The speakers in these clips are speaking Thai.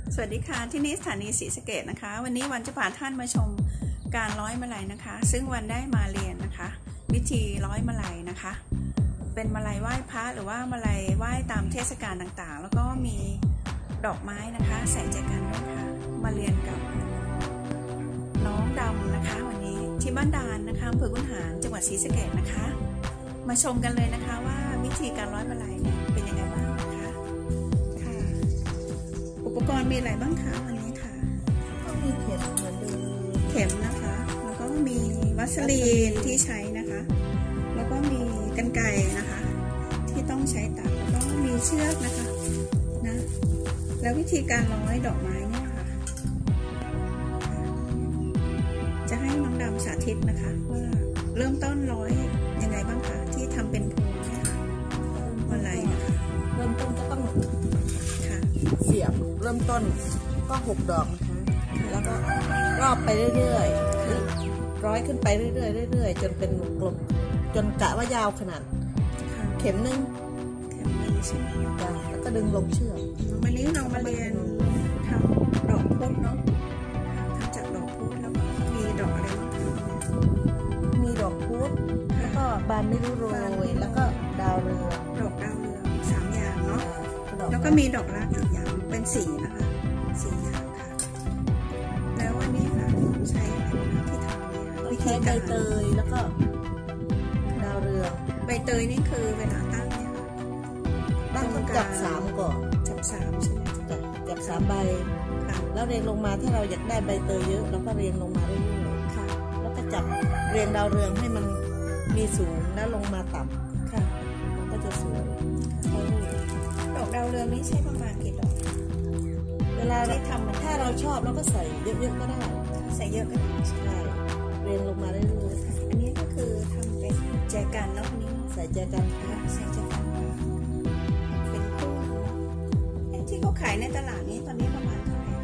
สวัสดีค่ะที่นี่สถานีศรีสะเกษนะคะวันนี้วันจะพาท่านมาชมการร้อยมาลัยนะคะซึ่งวันได้มาเรียนนะคะวิธีร้อยมาลัยนะคะเป็นมาลัยไหว้พระหรือว่ามาลัยไหว้ตามเทศกาลต่างๆแล้วก็มีดอกไม้นะคะใส่ใจกันด้วยค่ะมาเรียนกับน้องดำนะคะวันนี้ที่บ้านดานนะคะอำเภอขุนหารจังหวัดศรีสะเกษนะคะมาชมกันเลยนะคะว่าวิธีการร้อยมาลัยเนี่ยเป็นยังไงบ้างนะคะค่ะอุปกรณ์มีอะไรบ้างคะวันนี้ค่ะก็มีเข็มเหมือนเดิมเข็มนะคะแล้วก็มีวัสลีนที่ใช้นะคะแล้วก็มีกรรไกรนะคะที่ต้องใช้ตัดแล้วก็มีเชือกนะคะนะแล้ววิธีการร้อยดอกไม้เนี่ยค่ะจะให้น้องดำสาธิตนะคะว่าเริ่มต้นร้อยยังไงบ้างคะที่ทำเป็นพวงเนี่ยค่ะมาลัยนะคะเริ่มต้นก็ต้องค่ะเสียบเริ่มต้นก็6 ดอกนะคะแล้วก็รอบไปเรื่อยๆร้อยขึ้นไปเรื่อยๆจนเป็นวงกลมจนกะว่ายาวขนาดเข็มนึงใช่ไหมแล้วก็ดึงลงเชือกวันนี้เรามาเรียนทำดอกพุธเนาะทำจากดอกพุธแล้วก็มีดอกอะไรบ้างคะมีดอกพุธแล้วก็บานไม่รู้โรยแล้วก็ดาวเรืองดอกดาวเรือง3 อย่างเนาะแล้วก็มีดอกรักอีกอย่างเป็น4นะคะ4 อย่างค่ะแล้ววันนี้ค่ะใช้อะไรที่ทำเนี่ยวิธีใบเตยแล้วก็ดาวเรืองใบเตยนี่คือเวลาตั้งเนี่ยค่ะตั้งจับ3ก่อนจับ3ใช่ไหมจับ3 ใบแล้วเรียงลงมาถ้าเราอยากได้ใบเตยเยอะเราก็เรียงลงมาเรื่อยๆค่ะแล้วก็จับเรียงดาวเรืองให้มันมีสูงแล้วลงมาต่ำค่ะมันก็จะสวยดอกดาวเรืองนี่ใช้ประมาณกี่ดอกเวลาที่ทำถ้าเราชอบเราก็ใส่เยอะๆก็ได้ใส่เยอะก็ได้ใช่เรียงลงมาเรื่อยๆอันนี้ก็คือทำเป็นแจกันแล้วนี้ใส่แจกันใส่แจกันเป็นคู่ที่เขาขายในตลาดนี้ตอนนี้ประมาณเท่าไหร่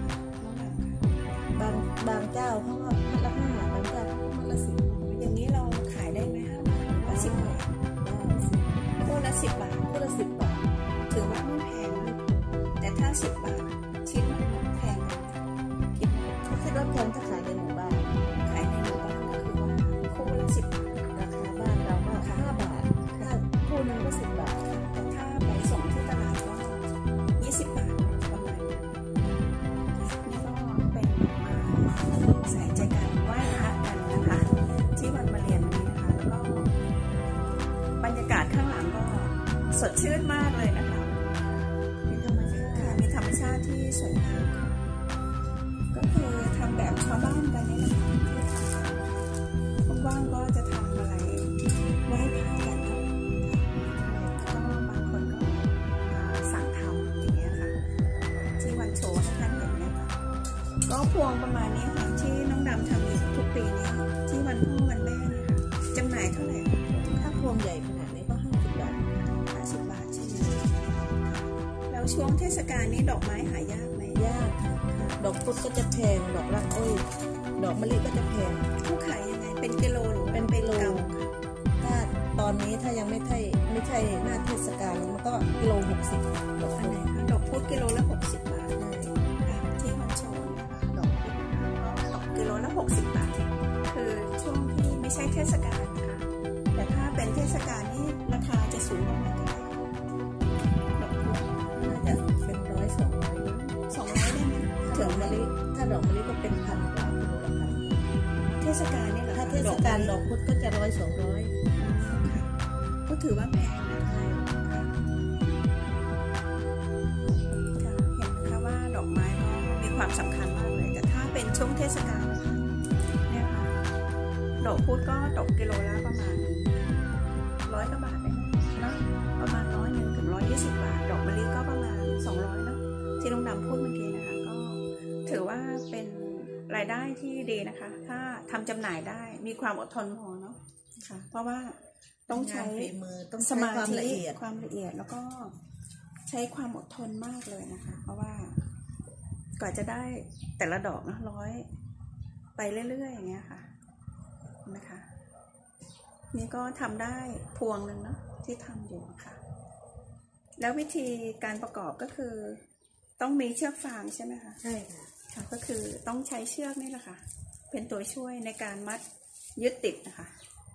บางเจ้าเขาก็มัดละ5บางเจ้าเขาก็มัดละ10 อย่างนี้เราขายได้ไหม5 บาทหรือว่า10 บาทคู่ละ10 บาทคู่ละ10 บาทถือว่าไม่แพงนะแต่ถ้า10 บาทชิ้นมันแพงคิดว่าแพงถ้าขายในหมู่บ้านขายในหมู่บ้านก็คือว่าคู่ละ10 บาทราคาบ้านเราก็5 บาทถ้าคู่นึงก็10 บาทแต่ถ้าไปส่งที่ตลาดก็20 บาทประมาณนี้ก็เป็นใส่ใจกันไหว้พระกันนะคะที่วันมาเรียนวันนี้นะคะแล้วก็บรรยากาศข้างหลังก็สดชื่นมากเลยนะคะมีธรรมชาติที่สวยงามก็คือทำแบบชาวบ้านกันนี่นะคะว่างๆก็จะทำอะไรไหว้พระกันเนาะก็บางคนก็สั่งทำอย่างเงี้ยค่ะที่วันโชว์ให้ท่านเห็นนะคะก็พวงประมาณนี้ค่ะที่น้องดำทำอยู่ทุกปีนี้ที่วันพ่อวันแม่เนี่ยค่ะจำหน่ายเท่าไหร่ถ้าพวงใหญ่ขนาดนี้ก็50 บาท 50 บาทใช่ไหมแล้วช่วงเทศกาลนี้ดอกไม้หายากไหมยากดอกพุธก็จะแพงดอกรักดอกมะลิก็จะแพงผู้ขายยังไงเป็นกิโลหรือเป็นโลถ้าตอนนี้ถ้ายังไม่ใช่หน้าเทศกาลมันก็กิโล60ดอกอันไหนคะดอกพุธกิโลละ60 บาทที่มันโชว์นะคะดอกพุธดอกกิโลละ60 บาทคือช่วงที่ไม่ใช่เทศกาลนะคะแต่ถ้าเป็นเทศกาลนี่ราคาจะสูงมากเลยดอกพุธน่าจะเป็น 200ได้ไหมถึงมะลิถ้าดอกมะลิก็เป็น1,000 กว่ากิโลละ1,000 เทศกาลนี่แหละถ้าเทศกาลดอกพุธก็จะ100-200 ก็ถือว่าแพงนะคะเห็นนะคะว่าดอกไม้ก็มีความสำคัญมากเลยแต่ถ้าเป็นช่วงเทศกาลนะคะเนี่ยค่ะดอกพุธก็ตกกิโลละประมาณ100 กว่าบาทได้เนาะประมาณ100 ถึง120 บาทดอกมะลิก็ประมาณ200เนาะที่ลุงดำพูดเมื่อกี้นะคะก็ถือว่าเป็นรายได้ที่ดีนะคะถ้าทำจำหน่ายได้มีความอดทนพอเนาะค่ะเพราะว่าต้องใช้มือต้องสมาธิความละเอียดแล้วก็ใช้ความอดทนมากเลยนะคะเพราะว่ากว่าจะได้แต่ละดอกนะร้อยไปเรื่อยๆอย่างเงี้ยค่ะนะคะนี่ก็ทำได้พวงหนึ่งเนาะที่ทำอยู่ค่ะแล้ววิธีการประกอบก็คือต้องมีเชือกฟางใช่ไหมคะใช่ค่ะค่ะก็คือต้องใช้เชือกนี่แหละค่ะเป็นตัวช่วยในการมัดยึดติดนะคะ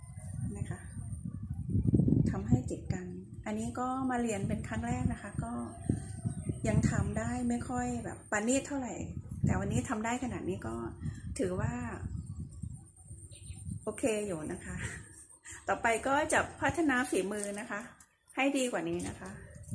ทำให้ติดกันอันนี้ก็มาเรียนเป็นครั้งแรกนะคะก็ยังทำได้ไม่ค่อยแบบปานนีตเท่าไหร่แต่วันนี้ทำได้ขนาดนี้ก็ถือว่าโอเคอยู่นะคะต่อไปก็จะพัฒนาฝีมือนะคะให้ดีกว่านี้นะคะ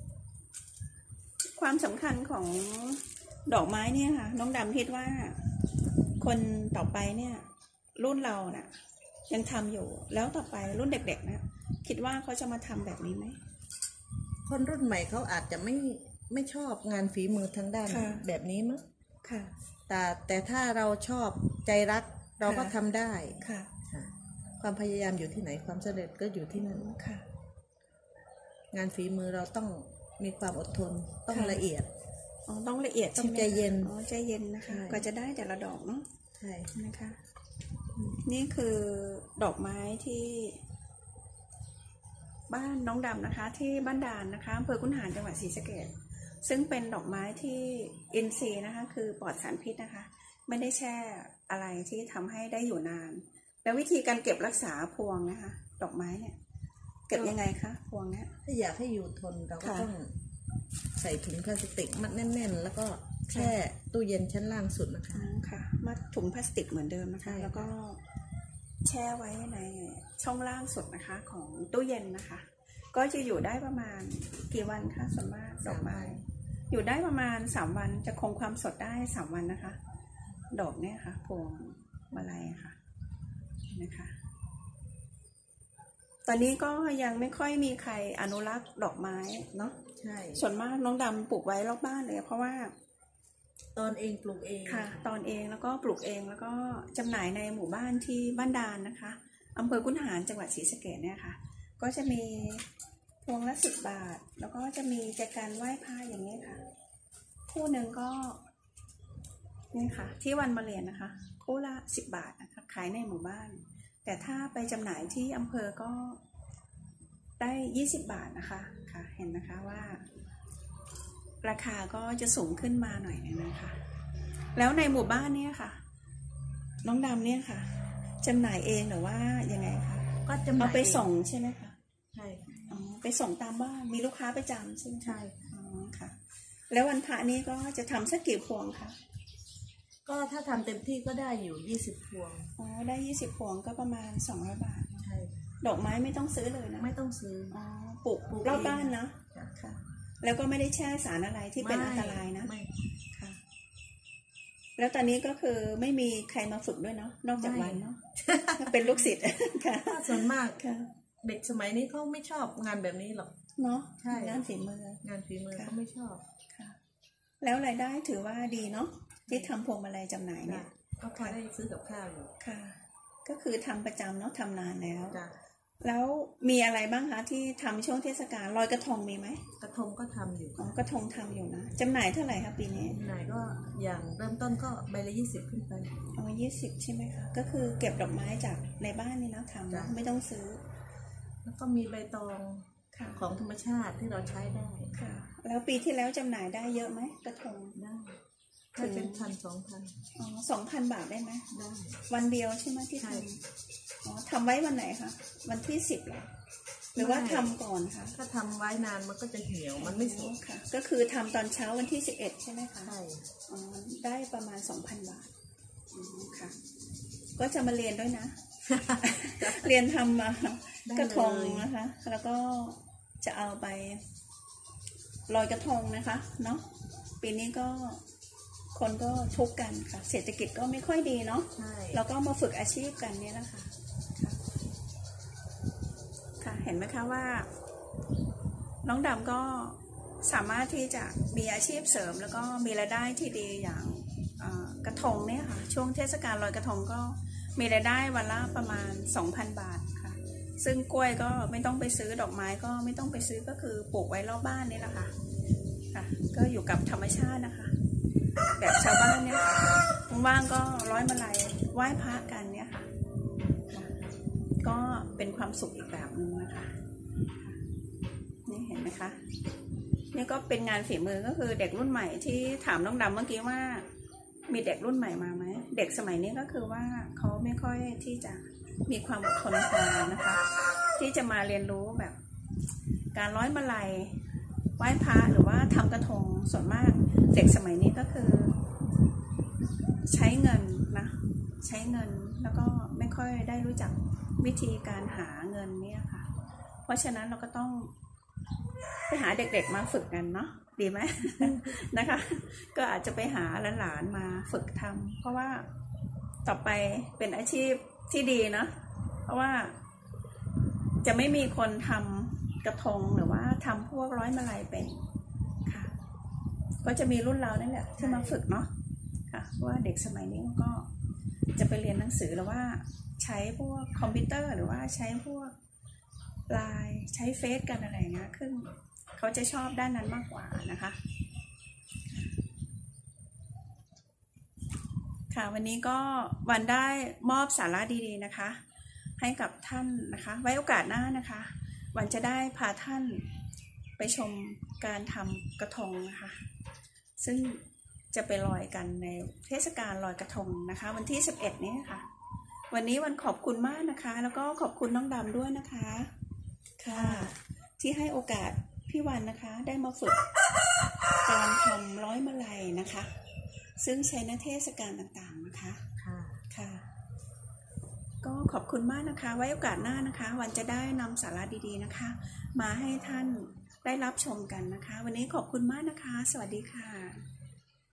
ความสำคัญของดอกไม้เนี่ยค่ะน้องดำคิดว่าคนต่อไปเนี่ยรุ่นเราน่ะยังทำอยู่แล้วต่อไปรุ่นเด็กๆนะคิดว่าเขาจะมาทำแบบนี้ไหมคนรุ่นใหม่เขาอาจจะไม่ชอบงานฝีมือทางด้านแบบนี้มั้งค่ะแต่ถ้าเราชอบใจรักเราก็ทำได้ค่ะความพยายามอยู่ที่ไหนความสำเร็จก็อยู่ที่นั่นค่ะงานฝีมือเราต้องมีความอดทนต้องละเอียดต้องละเอียดต้องใจเย็นใจเย็นนะคะก็จะได้แต่ละดอกเนาะใช่นะคะนี่คือดอกไม้ที่บ้านน้องดำนะคะที่บ้านด่านนะคะอำเภอขุนหารจังหวัดศรีสะเกษซึ่งเป็นดอกไม้ที่อินทรีย์นะคะคือปลอดสารพิษนะคะไม่ได้แช่อะไรที่ทำให้ได้อยู่นานแล้ววิธีการเก็บรักษาพวงนะคะดอกไม้เนี่ยเก็บยังไงคะพวงเนี้ยถ้าอยากให้อยู่ทนเราก็ต้องใส่ถุงพลาสติกมัดแน่นๆแล้วก็แช่ตู้เย็นชั้นล่างสุดนะคะค่ะมัดถุงพลาสติกเหมือนเดิมนะคะแล้วก็แช่ไว้ในช่องล่างสุดนะคะของตู้เย็นนะคะก็จะอยู่ได้ประมาณกี่วันคะส่วนมากดอกไม้อยู่ได้ประมาณ3 วันจะคงความสดได้3 วันนะคะดอกเนี่ยค่ะพวงมาลัยค่ะนะคะตอนนี้ก็ยังไม่ค่อยมีใครอนุรักษ์ดอกไม้เนาะใช่ส่วนมากน้องดำปลูกไว้รอบบ้านเลยเพราะว่าตอนเองปลูกเองค่ะตอนเองแล้วก็ปลูกเองแล้วก็จำหน่ายในหมู่บ้านที่บ้านดานนะคะอำเภอขุนหารจังหวัดศรีสะเกษเนี่ยค่ะก็จะมีพวงละ10 บาทแล้วก็จะมีแจกันไหว้พระอย่างนี้ค่ะคู่หนึ่งก็นี่ค่ะที่วันมาเรียนนะคะคู่ละ10 บาทนะคะขายในหมู่บ้านแต่ถ้าไปจำหน่ายที่อำเภอก็ได้20 บาทนะคะค่ะเห็นนะคะว่าราคาก็จะสูงขึ้นมาหน่อยนึงนะคะแล้วในหมู่บ้านเนี่ยค่ะน้องดำเนี่ยค่ะจำหน่ายเองหรือว่ายังไงคะก็จำหน่ายเอาไปส่งใช่ไหมคะใช่ไปส่งตามบ้านมีลูกค้าประจำใช่ไหมใช่ค่ะแล้ววันพระนี้ก็จะทำสักกี่พวงคะก็ถ้าทำเต็มที่ก็ได้อยู่20 พวงได้20 พวงก็ประมาณ200 บาทใช่ดอกไม้ไม่ต้องซื้อเลยนะไม่ต้องซื้อปลูกรอบบ้านนะค่ะแล้วก็ไม่ได้แช่สารอะไรที่เป็นอันตรายนะค่ะแล้วตอนนี้ก็คือไม่มีใครมาฝึกด้วยเนาะนอกจากวันเนาะเป็นลูกศิษย์ค่ะส่วนมากเด็กสมัยนี้เขาไม่ชอบงานแบบนี้หรอกเนาะใช่งานฝีมืองานฝีมือเขาไม่ชอบค่ะแล้วรายได้ถือว่าดีเนาะที่ทำพวงมาลัยจำหน่ายเนี่ยก็พอได้ซื้อกับข้าวอยู่ค่ะก็คือทำประจำเนาะทำนานแล้วจ้ะแล้วมีอะไรบ้างคะที่ทำช่วงเทศกาลลอยกระทงมีไหมกระทงก็ทำอยู่กระทงทำอยู่นะจำหน่ายเท่าไหร่คะปีนี้จำหน่ายก็อย่างเริ่มต้นก็ใบละ20ขึ้นไป 20ใช่ไหมคะก็คือเก็บดอกไม้จากในบ้านนี่นะทำนะไม่ต้องซื้อแล้วก็มีใบตองของธรรมชาติที่เราใช้ได้ค่ะแล้วปีที่แล้วจำหน่ายได้เยอะไหมกระทงได้ถ้าเป็น 2,000 บาทได้ไหมได้วันเดียวใช่ไหมที่ทำทำไว้วันไหนคะวันที่10หรอหรือว่าทำก่อนคะถ้าทำไว้นานมันก็จะเหี่ยวมันไม่สดค่ะก็คือทำตอนเช้าวันที่11ใช่ไหมคะใช่ได้ประมาณ 2,000 บาทค่ะก็จะมาเรียนด้วยนะ เรียนทำกระทงนะคะแล้วก็จะเอาไปลอยกระทงนะคะเนาะปีนี้ก็คนก็ทุกข์กันค่ะเศรษฐกิจก็ไม่ค่อยดีเนาะแล้วก็มาฝึกอาชีพกันเนี่ยนะคะค่ะเห็นไหมคะว่าน้องดำก็สามารถที่จะมีอาชีพเสริมแล้วก็มีรายได้ที่ดีอย่างกระทงเนี่ยค่ะช่วงเทศกาลลอยกระทงก็มีรายได้วันละประมาณ 2,000 บาทค่ะซึ่งกล้วยก็ไม่ต้องไปซื้อดอกไม้ก็ไม่ต้องไปซื้อก็คือปลูกไว้รอบบ้านนี่แหละค่ะก็อยู่กับธรรมชาตินะคะแบบชาวบ้านเนี่ยว่างๆก็ร้อยมาลัยไหว้พระกันเนี่ยค่ะก็เป็นความสุขอีกแบบนึงนะคะนี่เห็นไหมคะนี่ก็เป็นงานฝีมือก็คือเด็กรุ่นใหม่ที่ถามน้องดำเมื่อกี้ว่ามีเด็กรุ่นใหม่มาไหมเด็กสมัยนี้ก็คือว่าเขาไม่ค่อยที่จะมีความอดทนพอนะคะที่จะมาเรียนรู้แบบการร้อยมาลัยไหว้พระหรือว่าทำกระทงส่วนมากเด็กสมัยนี้ก็คือใช้เงินนะใช้เงินแล้วก็ไม่ค่อยได้รู้จักวิธีการหาเงินเนี่ยค่ะเพราะฉะนั้นเราก็ต้องไปหาเด็กๆมาฝึกกันเนาะดีไหม นะคะก็อาจจะไปหาหลานๆมาฝึกทำเพราะว่าต่อไปเป็นอาชีพที่ดีเนาะเพราะว่าจะไม่มีคนทำกระทงหรือว่าทำพวกร้อยมาลัยเป็นค่ะก็จะมีรุ่นเรานั่นแหละที่มาฝึกเนาะค่ะเพราะว่าเด็กสมัยนี้ก็จะไปเรียนหนังสือหรือว่าใช้พวกคอมพิวเตอร์หรือว่าใช้พวกไลน์ใช้เฟซกันอะไรเงี้ยขึ้นเขาจะชอบด้านนั้นมากกว่านะคะค่ะวันนี้ก็วันได้มอบสาระดีๆนะคะให้กับท่านนะคะไว้โอกาสหน้านะคะวันจะได้พาท่านไปชมการทำกระทงนะคะซึ่งจะไปลอยกันในเทศกาลลอยกระทงนะคะวันที่11นี้ค่ะวันนี้วันขอบคุณมากนะคะแล้วก็ขอบคุณน้องดำด้วยนะคะค่ะที่ให้โอกาสพี่วันนะคะได้มาฝึกการทำร้อยมาลัยนะคะซึ่งใช้ในเทศกาลต่างๆนะคะค่ะก็ขอบคุณมากนะคะไว้โอกาสหน้านะคะวันจะได้นำสาระดีๆนะคะมาให้ท่านได้รับชมกันนะคะวันนี้ขอบคุณมากนะคะสวัสดีค่ะ